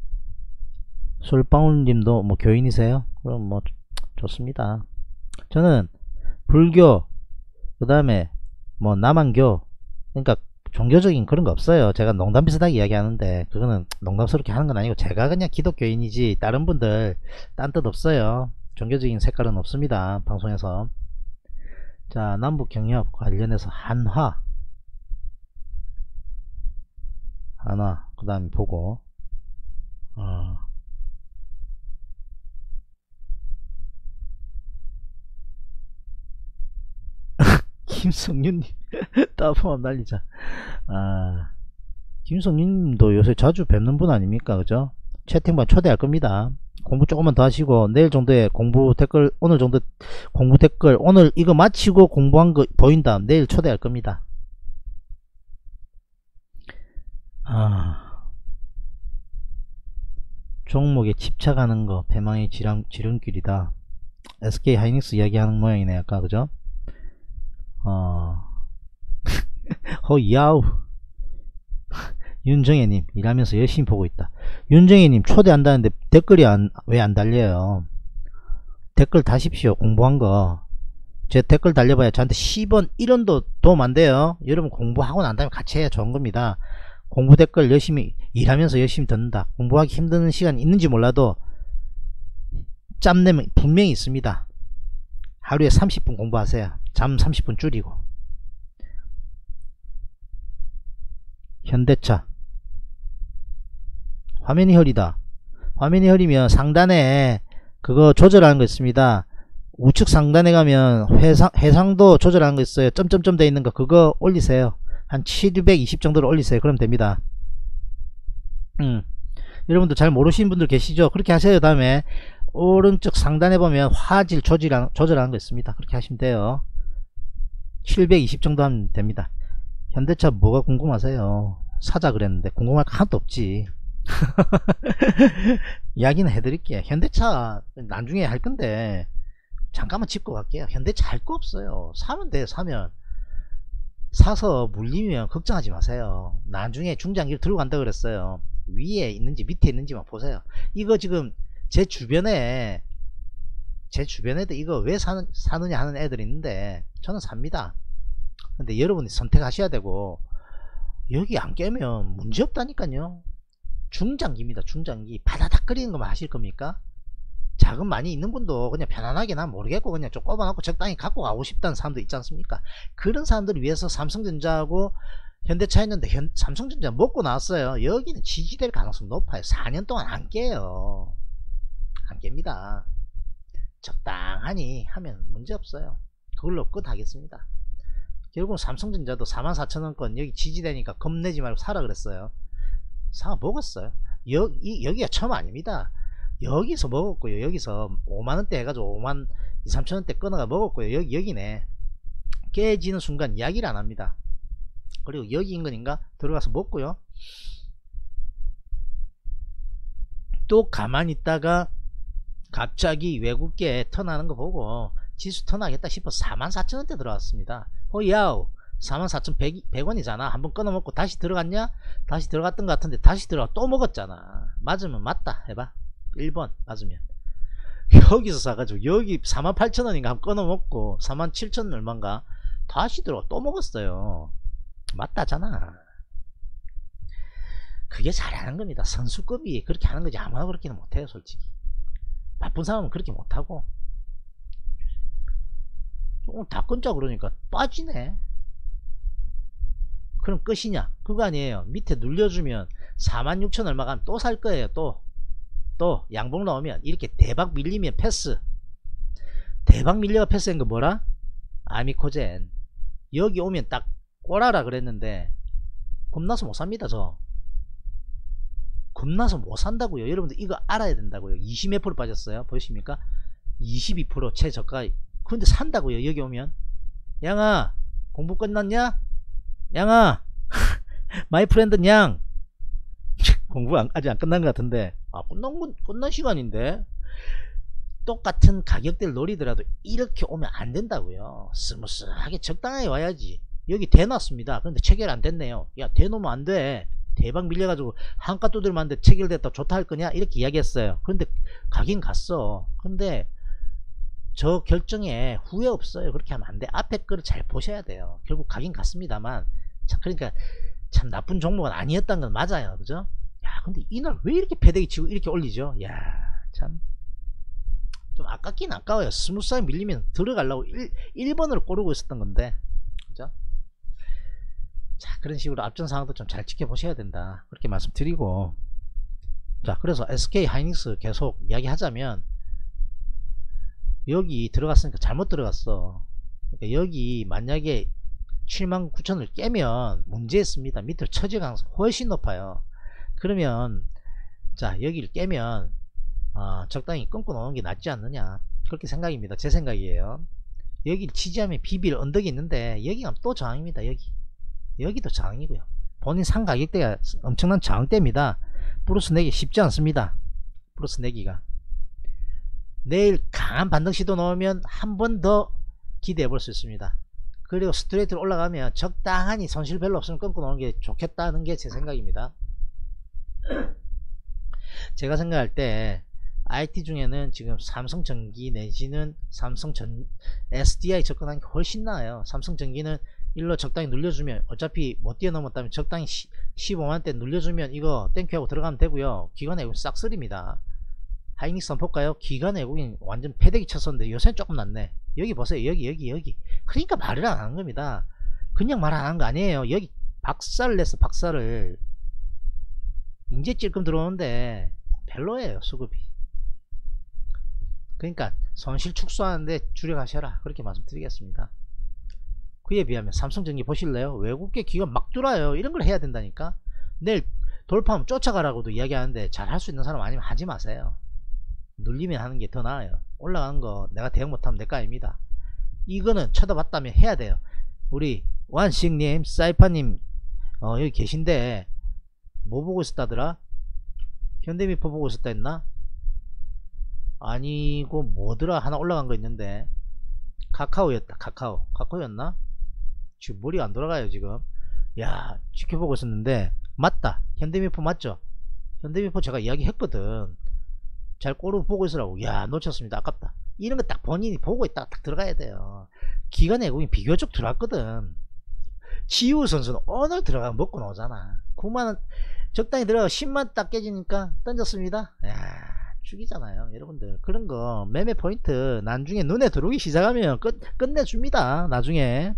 솔방울님도 뭐 교인이세요? 그럼 뭐 좋습니다. 저는 불교, 그 다음에 뭐 남한교, 그러니까 종교적인 그런 거 없어요. 제가 농담 비슷하게 이야기하는데 그거는 농담스럽게 하는 건 아니고, 제가 그냥 기독교인이지 다른 분들 딴 뜻 없어요. 종교적인 색깔은 없습니다, 방송에서. 자, 남북경협 관련해서 한화 그 다음에 보고, 김성윤님 따봉함 날리자. 김성윤님도 요새 자주 뵙는 분 아닙니까? 그죠? 채팅방 초대할 겁니다. 공부 조금만 더 하시고, 내일 정도에 공부 댓글, 오늘 정도 공부 댓글, 오늘 이거 마치고 공부한 거 보인다, 내일 초대할 겁니다. 종목에 집착하는 거 배망의 지름길이다. SK 하이닉스 이야기하는 모양이네 아까. 그죠? 야우. 윤정혜님 일하면서 열심히 보고 있다. 윤정혜님 초대한다는데 댓글이 왜 안 달려요? 댓글 다십시오. 공부한 거. 제 댓글 달려봐야 저한테 10원 1원도 도움 안 돼요. 여러분 공부하고 난 다음에 같이 해야 좋은 겁니다. 공부 댓글 열심히 일하면서 열심히 듣는다. 공부하기 힘든 시간이 있는지 몰라도 짬내면 분명히 있습니다. 하루에 30분 공부하세요. 잠 30분 줄이고. 현대차 화면이 흐리다. 화면이 흐리면 상단에 그거 조절하는 거 있습니다. 우측 상단에 가면 해상도 조절하는 거 있어요. 점점점 돼 있는 거, 그거 올리세요. 한 720 정도로 올리세요. 그러면 됩니다. 여러분들 잘 모르시는 분들 계시죠? 그렇게 하세요. 다음에 오른쪽 상단에 보면 화질 조절하는 거 있습니다. 그렇게 하시면 돼요. 720 정도 하면 됩니다. 현대차 뭐가 궁금하세요? 사자 그랬는데 궁금할 거 하나도 없지. 이야기는 해드릴게요. 현대차 나중에 할 건데 잠깐만 짚고 갈게요. 현대차 할 거 없어요. 사면 돼요. 사서 물리면 걱정하지 마세요. 나중에 중장기를 들고 간다 그랬어요. 위에 있는지 밑에 있는지만 보세요. 이거 지금 제 주변에도 이거 왜 사느냐 하는 애들이 있는데 저는 삽니다. 근데 여러분이 선택하셔야 되고, 여기 안 깨면 문제없다니까요. 중장기입니다. 중장기. 바다닥 끓이는 것만 하실 겁니까? 자금 많이 있는 분도 그냥 편안하게, 난 모르겠고 그냥 좀 꼽아놓고 적당히 갖고 가고 싶다는 사람도 있지 않습니까? 그런 사람들을 위해서 삼성전자하고 현대차 했는데 삼성전자 먹고 나왔어요. 여기는 지지될 가능성이 높아요. 4년 동안 안 깨요. 안 깹니다. 적당하니 하면 문제없어요. 그걸로 끝하겠습니다. 결국은 삼성전자도 44,000원권 여기 지지되니까 겁내지 말고 사라 그랬어요. 사 먹었어요. 여기가 처음 아닙니다. 여기서 먹었고요. 여기서 5만원대 해가지고 5만 2, 3천원대 끊어가 먹었고요. 여기네. 깨지는 순간 이야기를 안 합니다. 그리고 여기 인근인가 들어가서 먹고요. 또 가만히 있다가 갑자기 외국계 턴하는 거 보고 지수 턴하겠다 싶어서 44,000원대 들어왔습니다. 야우, 44,100원이잖아 한번 끊어먹고 다시 들어갔냐? 다시 들어갔던 것 같은데 다시 들어가 또 먹었잖아. 맞으면 맞다 해봐. 1번 맞으면. 여기서 사가지고 여기 48,000원인가 한번 끊어먹고 47,000원 얼마인가 다시 들어가 또 먹었어요. 맞다잖아. 그게 잘하는 겁니다. 선수급이 그렇게 하는 거지 아무나 그렇게는 못해요. 솔직히 바쁜 사람은 그렇게 못하고. 오늘 다 끊자 그러니까 빠지네. 그럼 끝이냐? 그거 아니에요. 밑에 눌려주면 46,000 얼마 가면 또 살 거예요. 또 양봉 나오면 이렇게 대박 밀리면 패스. 대박 밀려가 패스한 거 뭐라? 아미코젠. 여기 오면 딱 꼬라라 그랬는데 겁나서 못 삽니다. 저 겁나서 못 산다고요. 여러분들 이거 알아야 된다고요. 20 몇 프로 빠졌어요. 보이십니까? 22% 최저가. 근데 산다고요. 여기 오면. 양아 공부 끝났냐? 양아 마이 프렌드 양 공부 아직 안 끝난 것 같은데. 아 끝난 시간인데. 똑같은 가격대를 노리더라도 이렇게 오면 안 된다고요. 스무스하게 적당하게 와야지. 여기 대놨습니다. 그런데 체결 안 됐네요. 야 대놓으면 안 돼. 대박 밀려가지고 한가 두들만데 체결됐다 좋다 할 거냐 이렇게 이야기했어요. 그런데 가긴 갔어. 근데 저 결정에 후회 없어요. 그렇게 하면 안 돼. 앞에 거를 잘 보셔야 돼요. 결국 가긴 갔습니다만 참 그러니까 참 나쁜 종목은 아니었던 건 맞아요. 그죠? 야 근데 이날 왜 이렇게 패대기 치고 이렇게 올리죠? 야 참 좀 아깝긴 아까워요. 스무스하게 밀리면 들어가려고 1번으로 고르고 있었던 건데. 그죠? 자 그런 식으로 앞전 상황도 좀 잘 지켜보셔야 된다. 그렇게 말씀드리고. 자 그래서 SK 하이닉스 계속 이야기하자면 여기 들어갔으니까 잘못 들어갔어. 그러니까 여기 만약에 79,000을 깨면 문제 있습니다. 밑으로 처질 가능성이 훨씬 높아요. 그러면 자 여기를 깨면 적당히 끊고 놓는 게 낫지 않느냐 그렇게 생각입니다. 제 생각이에요. 여기를 지지하면 비빌 언덕이 있는데 여기 가면 또 저항입니다. 여기도 저항이고요. 본인 상 가격대가 엄청난 저항대입니다. 플러스 내기 쉽지 않습니다. 플러스 내기가 내일 강한 반등 시도 넣으면 한 번 더 기대해 볼 수 있습니다. 그리고 스트레이트로 올라가면 적당하니 손실 별로 없으면 끊고 놓는 게 좋겠다는 게 제 생각입니다. 제가 생각할 때 IT 중에는 지금 삼성전기 내지는 삼성전 SDI 접근하는 게 훨씬 나아요. 삼성전기는 일로 적당히 눌려주면 어차피 못 뛰어넘었다면 적당히 15만대 눌려주면 이거 땡큐하고 들어가면 되고요. 기관 외국인 싹쓸입니다. 하이닉스 한번 볼까요? 기관 외국인 완전 패대기 쳤었는데 요새는 조금 낫네. 여기 보세요. 여기 그러니까 말을 안 하는 겁니다. 그냥 말 안 하는 거 아니에요. 여기 박살을 냈어. 박살을 이제 찔끔 들어오는데 별로예요. 수급이. 그러니까 손실 축소하는데 줄여가셔라 그렇게 말씀드리겠습니다. 그에 비하면 삼성전기 보실래요? 외국계 기관 막 들어와요. 이런 걸 해야 된다니까. 내일 돌파하면 쫓아가라고도 이야기하는데 잘 할 수 있는 사람 아니면 하지 마세요. 눌리면 하는 게 더 나아요. 올라가는 거 내가 대응 못하면 내 거 아닙니다. 이거는 쳐다봤다면 해야 돼요. 우리 완식님 사이파님 여기 계신데 뭐 보고 있었다더라? 현대미포 보고 있었다 했나? 아니고 뭐더라 하나 올라간 거 있는데 카카오였다. 카카오였나? 지금 머리가 안 돌아가요 지금. 야 지켜보고 있었는데 맞다. 현대미포 맞죠? 현대미포 제가 이야기 했거든. 잘 꼬르고 보고 있으라고. 야 놓쳤습니다. 아깝다. 이런 거 딱 본인이 보고 있다가 딱 들어가야 돼요. 기관 외국인 비교적 들어왔거든. 지우 선수는 오늘 들어가면 먹고 나오잖아. 9만원 적당히 들어가 10만 딱 깨지니까 던졌습니다. 야 죽이잖아요 여러분들. 그런 거 매매 포인트 나중에 눈에 들어오기 시작하면 끝내줍니다. 나중에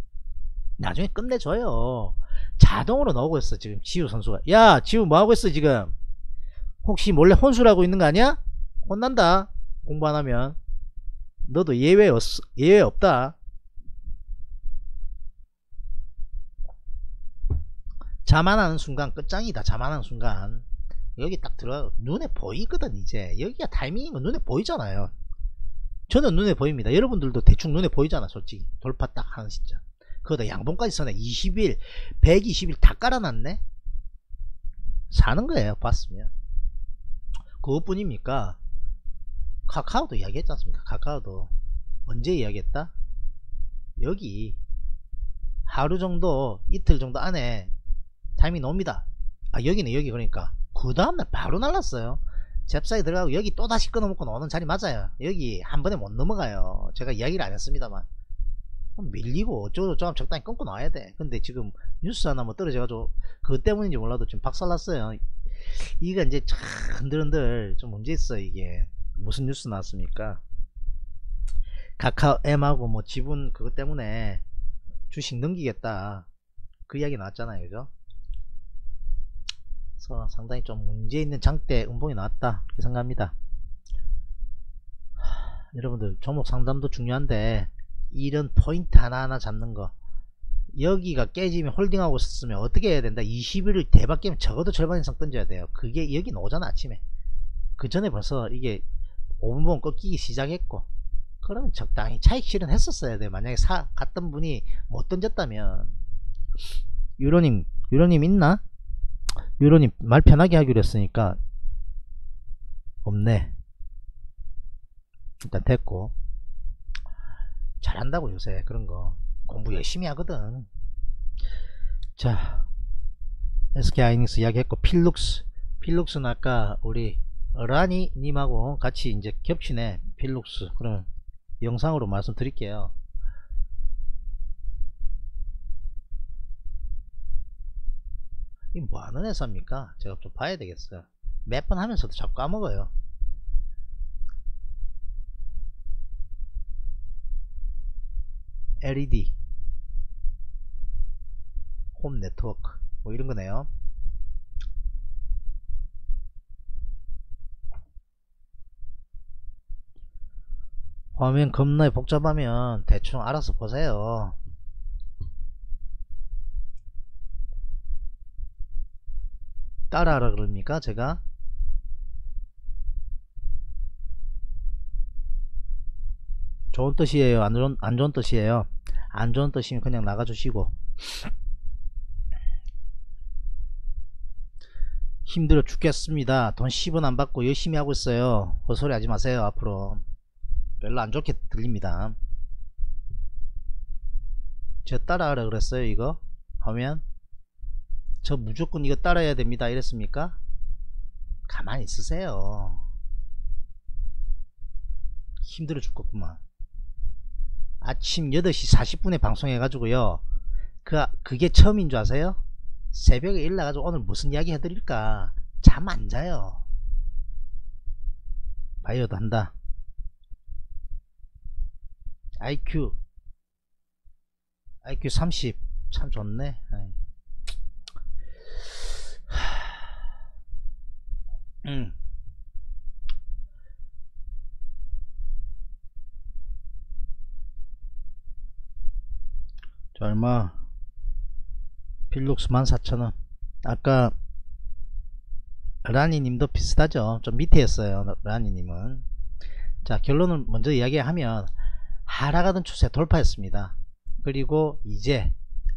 끝내줘요. 자동으로 나오고 있어 지금 지우 선수가. 야 지우 뭐하고 있어 지금? 혹시 몰래 혼술하고 있는 거 아니야? 혼난다. 공부 안하면. 너도 예외 없다. 자만하는 순간 끝장이다. 자만하는 순간 여기 딱 들어가 눈에 보이거든. 이제 여기가 타이밍인 거 눈에 보이잖아요. 저는 눈에 보입니다. 여러분들도 대충 눈에 보이잖아. 솔직히 돌파 딱 하는 시점. 그거다 양봉까지 써네. 20일 120일 다 깔아놨네. 사는 거예요. 봤으면. 그것뿐입니까? 카카오도 이야기했지 않습니까? 카카오도 언제 이야기했다? 여기 하루 정도 이틀 정도 안에 타이밍 나옵니다. 여기는 여기. 그러니까 그 다음날 바로 날랐어요. 잽싸게 들어가고 여기 또다시 끊어먹고 나오는 자리 맞아요. 여기 한 번에 못 넘어가요. 제가 이야기를 안 했습니다만 밀리고 어쩌고저쩌고 적당히 끊고 나와야 돼. 근데 지금 뉴스 하나 뭐 떨어져가지고 그것 때문인지 몰라도 지금 박살났어요. 이거 이제 참 흔들흔들 좀 문제 있어. 이게 무슨 뉴스 나왔습니까? 카카오 M하고 뭐 지분 그것 때문에 주식 넘기겠다 그 이야기 나왔잖아요. 그죠? 그래서 상당히 좀 문제 있는 장대 음봉이 나왔다 이렇게 생각합니다. 여러분들 종목 상담도 중요한데 이런 포인트 하나하나 잡는 거, 여기가 깨지면 홀딩하고 있으면 어떻게 해야 된다. 21일 대박 깨면 적어도 절반 이상 던져야 돼요. 그게 여기 나오잖아. 아침에 그 전에 벌써 이게 5분봉 꺾이기 시작했고, 그러면 적당히 차익 실현했었어야 돼. 만약에 갔던 분이 못 던졌다면. 유로님 있나? 유로님 말 편하게 하기로 했으니까 없네. 일단 됐고, 잘한다고 요새 그런거 공부 열심히 하거든. 자, SK하이닉스 이야기했고, 필룩스는 아까 우리 라니 님하고 같이 이제 겹치네. 필룩스 그러면 영상으로 말씀드릴게요. 이 뭐하는 회사입니까? 제가 좀 봐야 되겠어요. 몇 번 하면서도 자꾸 까먹어요. LED 홈 네트워크 뭐 이런 거네요. 화면 겁나 복잡하면 대충 알아서 보세요. 따라하라 그럽니까 제가? 좋은 뜻이에요? 안 좋은 뜻이에요? 안 좋은 뜻이면 그냥 나가주시고. 힘들어 죽겠습니다. 돈 10원 안 받고 열심히 하고 있어요. 헛소리 하지 마세요. 앞으로 별로 안 좋게 들립니다. 제가 따라하라 그랬어요. 이거 하면 저 무조건 이거 따라해야 됩니다 이랬습니까? 가만히 있으세요. 힘들어 죽겠구만. 아침 8시 40분에 방송해 가지고요, 그게 처음인 줄 아세요? 새벽에 일어나가지고 오늘 무슨 이야기 해드릴까 잠 안 자요. 바이오도 한다. IQ 30 참 좋네. 자, 얼마? 필룩스 14,000원. 아까 라니님도 비슷하죠. 좀 밑에였어요. 라니님은. 자, 결론을 먼저 이야기하면 하락하던 추세 돌파했습니다. 그리고 이제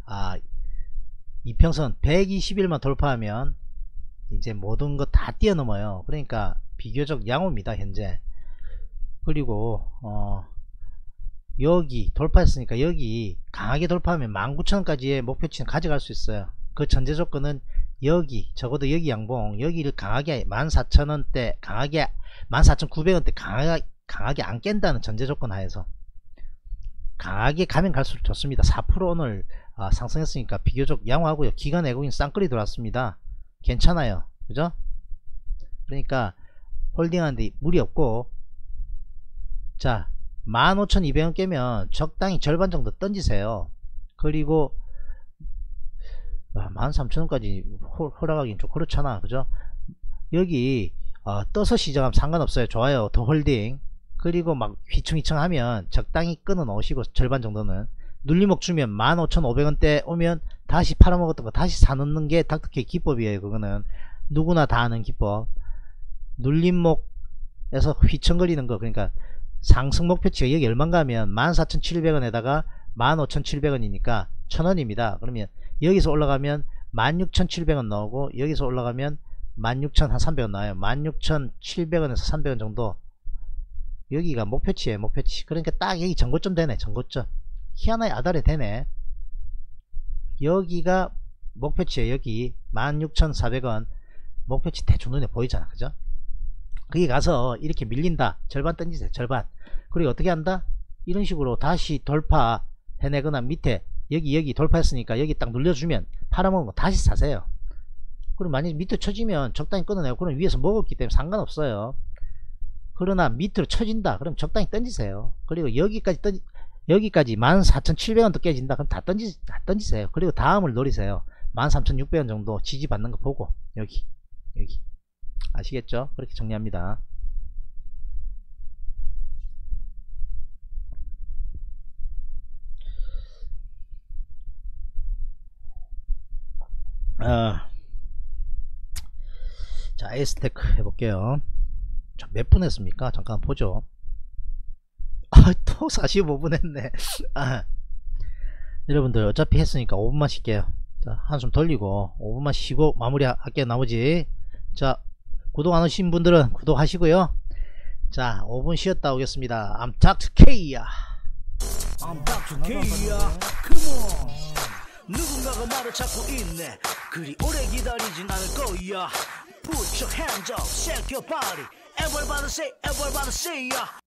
이평선 120일만 돌파하면 이제 모든 거 다 뛰어넘어요. 그러니까 비교적 양호입니다 현재. 그리고 여기 돌파했으니까 여기 강하게 돌파하면 19,000원까지의 목표치는 가져갈 수 있어요. 그 전제 조건은 여기 적어도 여기 양봉, 여기를 강하게 14,000원대 강하게 14,900원대 강하게 안 깬다는 전제 조건 하에서 강하게 가면 갈수록 좋습니다. 4% 오늘 상승했으니까 비교적 양호하고요. 기관 외국인 쌍끌이 들어왔습니다. 괜찮아요. 그죠? 그러니까 홀딩하는데 무리 없고, 자 15,200원 깨면 적당히 절반 정도 던지세요. 그리고 13,000원까지 허락하기는 좀 그렇잖아. 그죠? 여기 떠서 시작하면 상관없어요. 좋아요. 더 홀딩. 그리고 막 휘청휘청 하면 적당히 끊어 놓으시고, 절반 정도는 눌림목 주면 15,500원대 오면 다시 팔아먹었던 거 다시 사놓는 게 닥터케이 기법이에요. 그거는 누구나 다 아는 기법. 눌림목에서 휘청거리는 거, 그러니까 상승 목표치가 여기 얼마인가 하면 14,700원에다가 15,700원이니까 1,000원입니다. 그러면 여기서 올라가면 16,700원 나오고, 여기서 올라가면 16,300원 나와요. 16,700원에서 300원 정도, 여기가 목표치예요. 목표치. 그러니까 딱 여기 전고점 되네. 전고점 희한하게 아달에 되네. 여기가 목표치예요. 여기 16,400원 목표치 대충 눈에 보이잖아. 그죠? 거기 가서 이렇게 밀린다. 절반 던지세요. 절반. 그리고 어떻게 한다? 이런 식으로 다시 돌파 해내거나, 밑에 여기 돌파했으니까 여기 딱 눌려주면 팔아먹은 거 다시 사세요. 그리고 만약에 밑에 쳐지면 적당히 끊어내고, 그럼 위에서 먹었기 때문에 상관없어요. 그러나 밑으로 쳐진다 그럼 적당히 던지세요. 그리고 여기까지 14,700원도 깨진다 그럼 다 던지세요. 그리고 다음을 노리세요. 13,600원 정도 지지받는 거 보고 여기 아시겠죠? 그렇게 정리합니다. 자, 에스테크 해볼게요. 몇 분 했습니까? 잠깐 보죠. 또 45분 했네. 여러분들 어차피 했으니까 5분만 쉴게요. 자, 한숨 돌리고 5분만 쉬고 마무리 할게요. 나머지. 자, 구독 안 하신 분들은 구독하시고요. 자, 5분 쉬었다 오겠습니다. I'm Dr. K야. I'm Dr. K야. Come on. 누군가가 말을 찾고 있네. 그리 오래 기다리진 않을 거야. Put your hands up, shake your body. Everybody say, everybody say, yeah.